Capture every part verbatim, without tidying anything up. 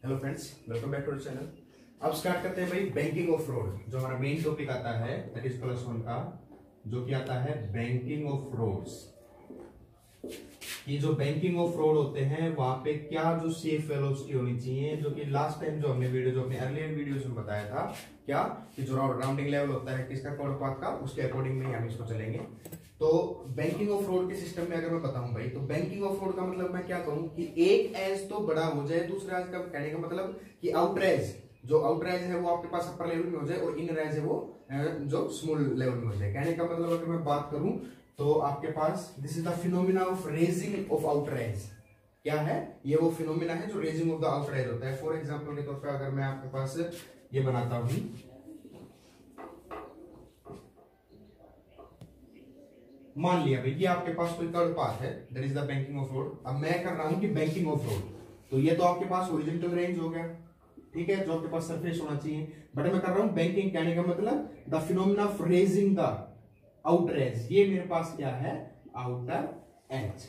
Hello friends, welcome back to the channel. अब start करते हैं भाई बैंकिंग ऑफ फ्रॉड, जो हमारा मेन टॉपिक आता है दैट इज प्लस वन का, जो कि आता है बैंकिंग ऑफ फ्रॉड्स। ये जो बैंकिंग ऑफ फ्रॉड होते हैं वहां पे क्या जो सेफ वेलोसिटी होनी चाहिए, जो कि लास्ट टाइम जो हमने वीडियो जो अपने अर्लियर वीडियोस में बताया था क्या कि जो राउंडिंग लेवल होता है किसका कोड पाथ का, उसके अकॉर्डिंग में हम इसको चलेंगे। तो बैंकिंग ऑफ फ्रॉड के सिस्टम में अगर मैं बताऊं भाई, तो बैंकिंग ऑफ फ्रॉड का मतलब मैं क्या कहूं कि एक एज तो बड़ा हो जाए, दूसरा एज का कहने का मतलब कि आउटरेज जो आउटरेज है वो आपके पास अपर लेवल में हो जाए और इन रेज है वो जो स्मॉल लेवल में हो जाए। कहने का मतलब अगर मैं बात करूं तो आपके पास this is the phenomena of raising of outrage. क्या है ये? वो फिनोमिना है जो रेजिंग ऑफ द आउटरेज होता है। फॉर एग्जांपल के तौर पे अगर मैं आपके पास ये बनाता हूं, मान लिया भाई ये आपके पास कोई थर्ड पाथ है that is the banking of road. अब मैं कर रहा हूं कि बैंकिंग ऑफ फ्रॉड, तो ये तो आपके पास हॉरिजॉन्टल रेंज हो गया, ठीक है, जो आपके पास सरफेस होना चाहिए, बट मैं कर रहा हूं बैंकिंग। कहने का मतलब the phenomena of raising the outer edge, ये मेरे पास क्या है? Outer edge.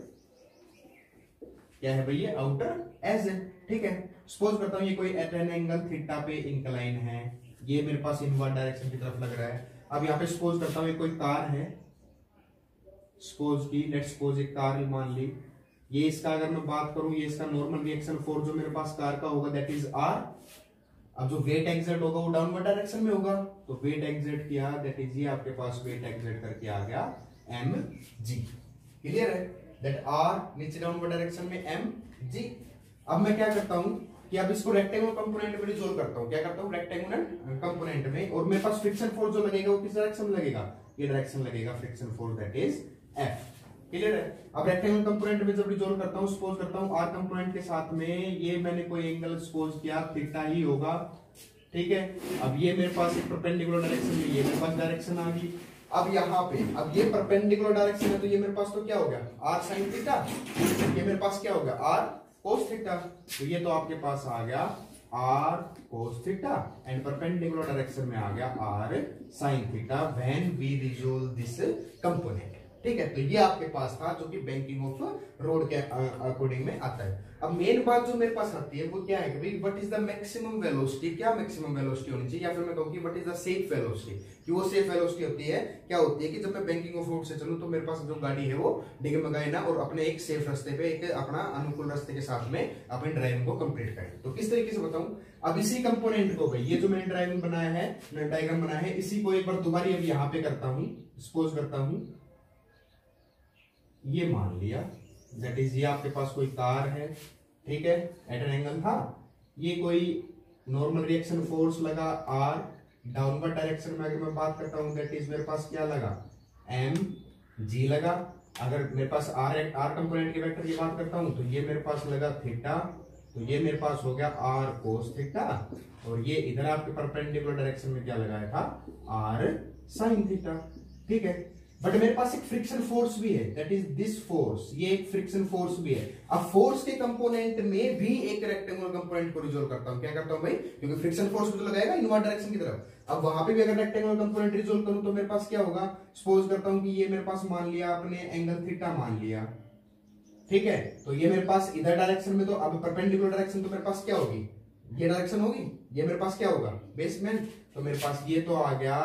क्या है भाई? ये आउटर एज है, ठीक है। सपोज करता हूं ये कोई एट एन एंगल थीटा पे इंक्लाइन है, ये मेरे पास इनवर्ड डायरेक्शन की तरफ लग रहा है। अब यहाँ पे सपोज करता हूं ये कोई कार है, सपोज की लेट्स सपोज एक कार मान ली, ये इसका अगर मैं बात करूं ये इसका नॉर्मल रिएक्शन फोर्स जो मेरे पास कार का होगा दैट इज आर। अब जो वेट एक्सर्ट होगा वो डाउनवर्ड डायरेक्शन में होगा, तो वेट एक्सर्ट किया दैट इज ये आपके पास वेट एक्सर्ट करके आ गया एम जी। क्लियर है? दैट आर नीचे डाउनवर्ड डायरेक्शन में एम जी। अब मैं क्या करता हूं कि अब इसको रेक्टेंगुलर कंपोनेंट में रिजोल्व करता हूं। क्या करता हूं? रेक्टेंगुलर कंपोनेंट में, और मेरे पास फ्रिक्शन फोर्स जो लगेगा वो किस डायरेक्शन में लगेगा? ये डायरेक्शन लगेगा friction force that is F. Clear है? अब रेक्टेंगुलर कंपोनेंट में जब रिजोल्व करता हूं, सपोज करता हूं आर कंपोनेंट के साथ में ये मैंने कोई एंगल सपोज किया थीटा ही होगा, ठीक है। अब ये मेरे पास एक परपेंडिकुलर डायरेक्शन में, ये मेरे पास डायरेक्शन आ गई। अब यहाँ पे अब ये परपेंडिकुलर डायरेक्शन है, तो ये मेरे पास तो क्या हो गया? R sine theta. ये मेरे पास क्या हो गया? R cos theta. तो ये तो आपके पास आ गया R cos theta and perpendicular direction में आ गया R sine theta when we resolve this component, ठीक है। तो ये आपके पास था जो कि बैंकिंग ऑफ रोड के अकॉर्डिंग में आता है। अब मेन बात जो मेरे पास आती है वो क्या है कि भाई what is the maximum velocity, क्या मैक्सिमम वेलोसिटी होनी चाहिए, या फिर मैं कहूँ कि what is the safe velocity. कि वो सेफ वेलोसिटी होती है क्या होती है कि जब मैं बैंकिंग ऑफ रोड से चलूं तो मेरे पास जो गाड़ी है वो डिगमगाए ना और अपने एक सेफ रास्ते पे एक अपना अनुकूल रास्ते के साथ में अपनी ड्राइविंग को कंप्लीट करें। तो किस तरीके से बताऊं? अब इसी कंपोनेंट को भाई ये जो मैंने ड्राइविंग बनाया है, डायग्राम बनाया है, इसी को एक बार दोबारा अब यहाँ पे करता हूं, सपोज करता हूं ये मान लिया दैट इज ये आपके पास कोई कार है, ठीक है, एट एन एंगल था, ये कोई नॉर्मल रिएक्शन फोर्स लगा आर, डाउनवर्ड डायरेक्शन में अगर मैं बात करता हूं दैट इज मेरे पास क्या लगा? एम जी लगा। अगर मेरे पास आर आर कंपोनेंट के वेक्टर की बात करता हूं तो ये मेरे पास लगा थीटा, तो ये मेरे पास हो गया आर कोस थीटा, और ये इधर आपके परपेंडिकुलर डायरेक्शन में क्या लगाया था? आर साइन थीटा, ठीक है। बट मेरे पास एक फ्रिक्शन फोर्स भी है दैट इज दिस फोर्स, ये एक फ्रिक्शन फोर्स भी है। अब फोर्स के कंपोनेंट में भी एक रेक्टेंगुलर कंपोनेंट को रिजोल्व करता हूं। क्या करता हूं भाई? क्योंकि फ्रिक्शन फोर्स भी तो लगाएगा इनवर्ड डायरेक्शन की तरफ। अब वहां पे भी अगर रेक्टेंगुलर कंपोनेंट रिजोल्व करूं तो मेरे पास क्या होगा? सपोज करता हूं कि ये मेरे पास मान लिया आपने एंगल थीटा मान लिया, ठीक है। तो ये मेरे पास इधर डायरेक्शन में, तो अब परपेंडिकुलर डायरेक्शन तो मेरे पास क्या होगी? ये डायरेक्शन होगी। ये मेरे पास क्या होगा? बेसमेंट। तो मेरे पास ये तो आ गया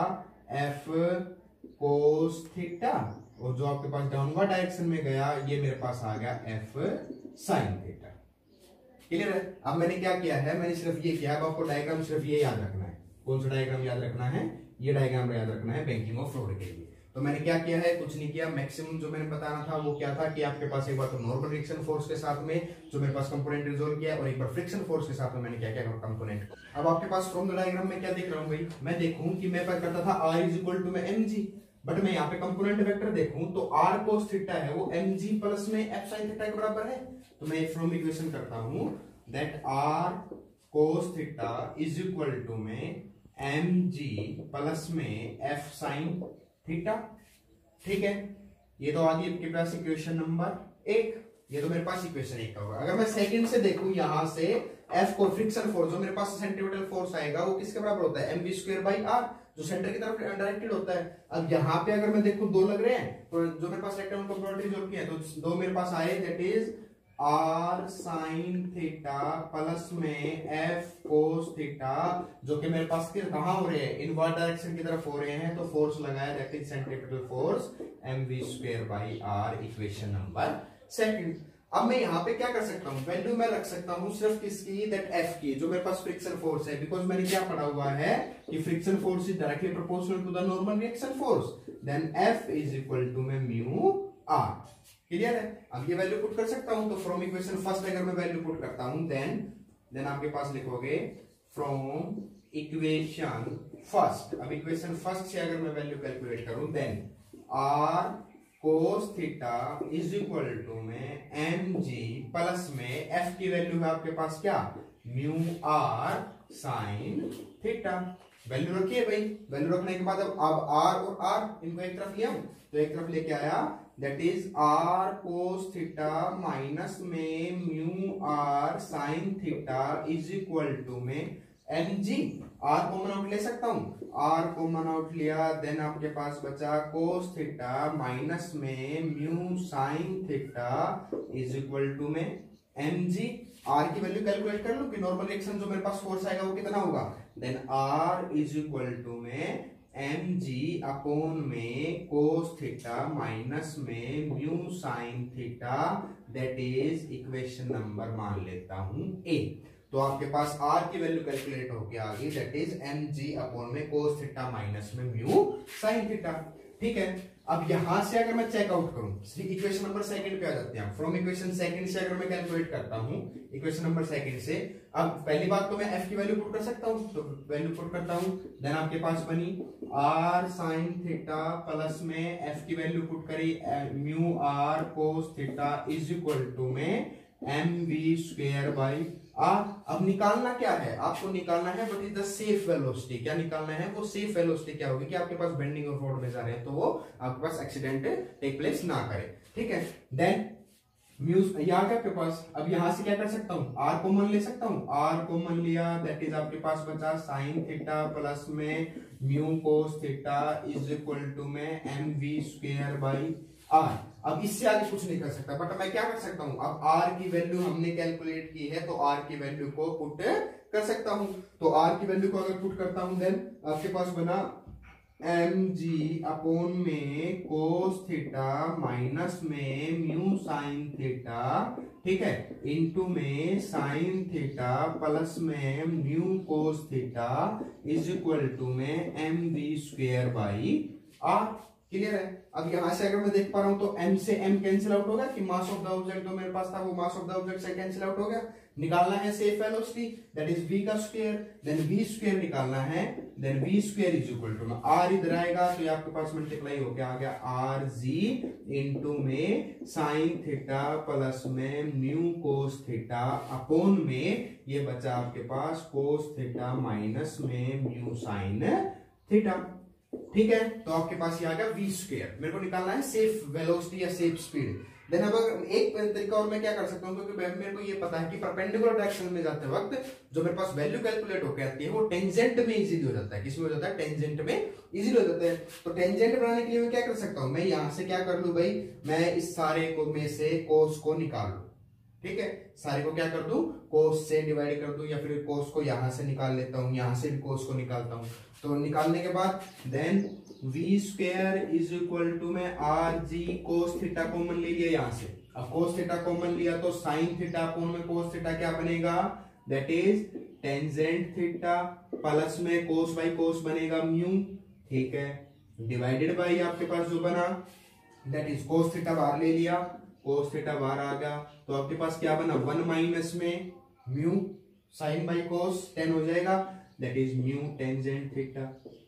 एफ कोस थीटा, और जो आपके पास डाउनवर्ड डायरेक्शन में गया ये मेरे पास आ गया एफ साइन थीटा। क्लियर है? अब मैंने क्या किया है? मैंने सिर्फ ये किया। अब आपको डायग्राम सिर्फ ये याद रखना है। कौन सा डायग्राम याद रखना है? ये डायग्राम याद रखना है बैंकिंग ऑफ फ्रॉड के लिए। तो मैंने क्या किया है? कुछ नहीं किया। मैक्सिमम जो मैंने बताना था वो क्या था कि आपके पास एक बार तो नॉर्मल रिएक्शन फोर्स के साथ में जो मेरे पास कंपोनेंट रिजोल्व किया, और एक बार फ्रिक्शन फोर्स के साथ में मैंने क्या किया कंपोनेंट। अब आपके पास फ्रॉम द डायग्राम में क्या देख रहा हूं भाई? मैं देखूं कि मैं क्या करता था r इज इक्वल टू में एम जी, बट मैं यहाँ पे कंपोनेंट वेक्टर देखूं तो r cos थीटा है वो mg प्लस में f sin थीटा के बराबर है। तो मैं फ्रॉम इक्वेशन करता हूं that r cos theta is equal to में mg प्लस में f sin थीटा, ठीक है। ये तो आ गई आपके पास इक्वेशन नंबर एक। ये तो मेरे पास इक्वेशन एक का होगा। अगर मैं सेकंड से देखूं यहां से f को फ्रिक्शन फोर्स जो मेरे पास सेंट्रीपिटल फोर्स आएगा वो किसके बराबर होता है? mv स्क्वायर बाई r, जो सेंटर की तरफ डायरेक्टेड होता है। अब यहाँ पे अगर मैं देखूं दो लग रहे हैं, तो जो मेरे पास रेक्टेंगुलर कंपोनेंट रिजोल्व किया है तो दो मेरे पास आए that is R sine theta plus में एफ कोस थीटा, जो कि मेरे पास कहां हो रहे हैं, इनवर्ड डायरेक्शन की तरफ हो रहे हैं, तो फोर्स लगाया that is centripetal force M we square by R, equation number second. अब मैं यहाँ पे क्या कर सकता हूँ, वैल्यू मैं रख सकता हूँ सिर्फ किसकी, दैट एफ की, जो मेरे पास फ्रिक्शन फोर्स है, बिकॉज मैंने क्या पढ़ा हुआ है कि friction force is directly proportional to the normal reaction force, then F is equal to में म्यू आर। क्लियर है? अब ये वैल्यू पुट कर सकता हूं, तो फ्रॉम इक्वेशन फर्स्ट अगर मैं वैल्यू पुट करता हूं, देन देन आपके पास लिखोगे फ्रॉम इक्वेशन फर्स्ट। अब इक्वेशन फर्स्ट से अगर मैं वैल्यू कैलकुलेट करूं, then R cos theta is equal to में एम जी प्लस में एफ की वैल्यू है आपके पास क्या, mu R sine theta. Value रखिए भाई, वैल्यू रखने के बाद अब अब आर और आर इनको एक तरफ लिया, तो एक तरफ लेके आया, that is R cos theta minus में mu R sine theta is equal to में M g. R common out ले सकता हूं, आर कॉमन आउट लिया, देन आपके पास बचा कोस थीटा माइनस में mu sine theta is equal to में एम जी। आर की वैल्यू कैलकुलेट कर लूं कि नॉर्मल रिएक्शन जो मेरे पास फोर्स आएगा वो कितना होगा, then R is equal to में एम जी अपॉन में कोस थीटा माइनस में mu sine theta, that is equation number मान लेता हूं ए। तो आपके पास आर की वैल्यू कैलकुलेट होके आ गई, that is m g upon में कोस थीटा माइनस में म्यू साइन थीटा। ठीक है, अब यहां से अगर मैं चेकआउट करूं, इक्वेशन नंबर सेकंड पे आ जाते हैं। फ्रॉम इक्वेशन सेकंड से अगर मैं कैलकुलेट करता हूं, इक्वेशन नंबर सेकंड से, अब पहली बात तो मैं एफ की वैल्यू पुट कर सकता हूं, तो वैल्यू पुट करता हूं, देन आपके पास बनी आर साइन थीटा प्लस में एफ की वैल्यू पुट करी mu R cos theta is equal to में m we square by R. अब निकालना क्या है, आपको निकालना है what is the safe velocity. क्या निकालना है, वो सेफ वेलोसिटी क्या होगी कि आपके पास बेंडिंग और फोर्ड में जा रहे हैं, तो वो आपके पास एक्सीडेंट टेक प्लेस ना करे। ठीक है, देन म्यूज ये आ गया आपके पास। अब यहां से क्या कर सकता हूं, आर कॉमन ले सकता हूं, आर कॉमन लिया, दैट इज आपके पास बचा साइन थीटा प्लस में mu cos theta is equal to में m we square by R. अब इससे आगे कुछ नहीं कर सकता, बट मैं क्या कर सकता हूं, अब आर की वैल्यू हमने कैलकुलेट की है, तो आर की वैल्यू को पुट कर सकता हूं। तो आर की वैल्यू को अगर पुट करता हूं, देन आपके पास बना एम जी अपॉन में कोस थीटा माइनस में म्यू साइन थीटा, ठीक है, इनटू में साइन थीटा प्लस में mu cos theta is equal to में m we square by R. Clear है? अब यहां से अगर मैं देख पा रहा हूं, तो m से m कैंसिल आउट हो गया, कि मास ऑफ द ऑब्जेक्ट जो मेरे पास था वो मास ऑफ द ऑब्जेक्ट से कैंसिल आउट हो गया। निकालना है safe velocity, that is v का स्क्वायर, देन v स्क्वायर निकालना है, then v square is equal to में r इधर आएगा, तो ये आपके पास मल्टीप्लाई हो गया आ गया आर जी इनटू में साइन थीटा प्लस में म्यू कोस थीटा अपॉन में ये बचा आपके पास कोस थीटा माइनस में म्यू साइन थीटा। ठीक है, तो आपके पास ये आ गया v स्क्वायर। मेरे को निकालना है सेफ वेलोसिटी या सेफ स्पीड। देन अब एक तरीका और मैं क्या कर सकता हूं, क्योंकि मेरे को ये पता है कि परपेंडिकुलर डायरेक्शन में जाते वक्त जो मेरे पास वैल्यू कैलकुलेट होकर आती है वो टेंजेंट में इजीली हो जाता है। किसमें हो जाता है, टेंजेंट में इजीली हो जाता है। तो टेंजेंट बनाने के लिए मैं क्या कर सकता हूं, मैं यहां से क्या कर लूं भाई, मैं इस सारे को में से कोस को निकाल लूं। ठीक है, सारे को क्या कर दूं, कोस से डिवाइड कर दूं, या फिर कोस को यहां से निकाल लेता हूं, यहां से भी कोस को निकालता हूं। तो निकालने के बाद then v square is equal to में R G cos theta common ले लिया यहां से। अब कोस थीटा कॉमन लिया तो साइन थीटा अपॉन में कोस थीटा क्या बनेगा, that is tangent theta plus में कोस बाई कोस बनेगा म्यू। ठीक है, डिवाइडेड बाई आपके पास जो बना दैट इज कोस थीटा बाहर ले लिया, कोस थीटा बाहर आ गया, तो आपके पास क्या बना, वन माइनस में mu sine by cos tan हो जाएगा, that is mu tangent theta.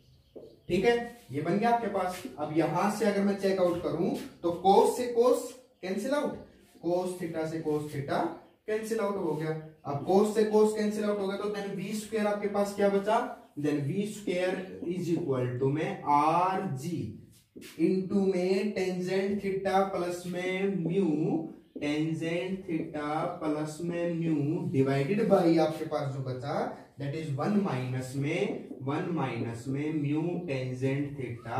ठीक है, ये बन गया आपके पास। अब यहां से अगर मैं चेकआउट करूं तो कोस से cos cancel out, cos theta से कोस थीटा कैंसिल आउट हो गया। अब कोस से कोस कैंसिल आउट हो गया, तो देन v स्क्वायर आपके पास क्या बचा, then v square is equal to में आर जी इंटू में टेंजेंट थीटा प्लस में म्यू, टेंजेंट थीटा प्लस में म्यू डिवाइडेड बाई आपके पास जो बचा दैट इज वन माइनस में वन माइनस में mu tangent theta,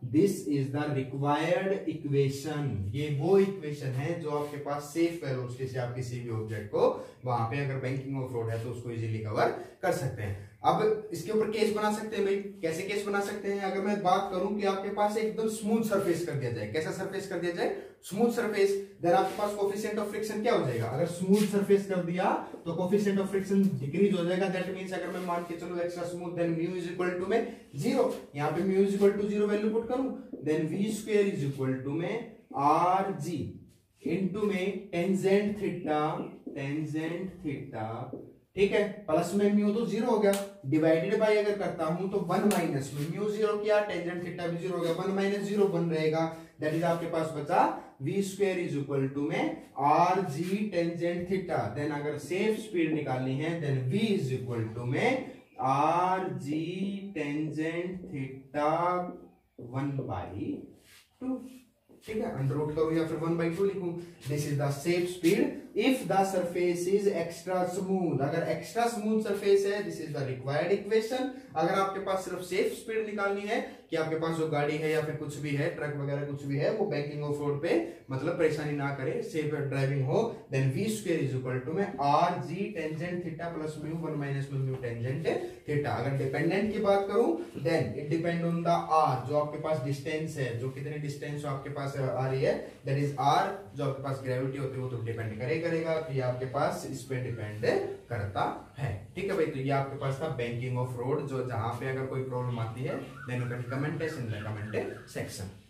this is the required equation. ये वो इक्वेशन है जो आपके पास सेफ वेलोसिटी से आप किसी भी ऑब्जेक्ट को वहां पे अगर बैंकिंग ऑफ रोड है तो उसको इजीली कवर कर सकते हैं। अब इसके ऊपर केस बना सकते हैं भाई, कैसे केस बना सकते हैं? अगर मैं बात करूं कि आपके पास एकदम स्मूथ सरफेस कर दिया जाए, कैसा सरफेस कर दिया जाए? स्मूथ सरफेस, देन आपके पास कोफिशिएंट ऑफ फ्रिक्शन क्या हो जाएगा? अगर स्मूथ सरफेस कर दिया तो कोफिशिएंट ऑफ फ्रिक्शन डिक्रीज हो जाएगा। दैट मींस अगर मैं मान के चलो extra smooth, then mu is equal to में जीरो, यहां पे mu is equal to zero value put करूं, then v square is equal to में आर जी इनटू में टेंजेंट थीटा, टेंजेंट थीटा, ठीक है, प्लस में म्यू तो जीरो हो गया, डिवाइडेड बाय अगर करता हूं तो वन माइनस में म्यू जीरो किया, टेंजेंट थीटा भी जीरो हो गया, वन माइनस जीरो वन रहेगा। दैट इज आपके पास बचा v square is equal to में R G tangent theta. Then अगर सेफ स्पीड निकालनी है then v is equal to में R G tangent theta one by two, ठीक है, अंडर रूट करूं या फिर वन बाई टू लिखूं। This is the safe speed if the surface is extra smooth. अगर एक्स्ट्रा स्मूथ सरफेस है this is the required equation. अगर आपके पास सिर्फ सेफ स्पीड निकालनी है कि आपके पास जो गाड़ी है या फिर कुछ भी है, ट्रक वगैरह कुछ भी है, वो बैंकिंग ऑफ रोड पे मतलब परेशानी ना करे, सेफ ड्राइविंग हो, then v square is equal to में R G tangent theta plus mu one minus mu tangent theta. अगर डिपेंडेंट की बात करूं then it depend on the R, जो आपके पास डिस्टेंस है, जो कितनी डिस्टेंस आपके पास आ रही है, दैट इज आर। जो आपके पास ग्रेविटी होती है वो तो डिपेंड करेगा करेगा तो ये आपके पास इस पे डिपेंड करता है। ठीक है भाई, तो ये आपके पास था बैंकिंग ऑफ रोड, जो जहां पे अगर कोई प्रॉब्लम आती है then you can comment in the comment section.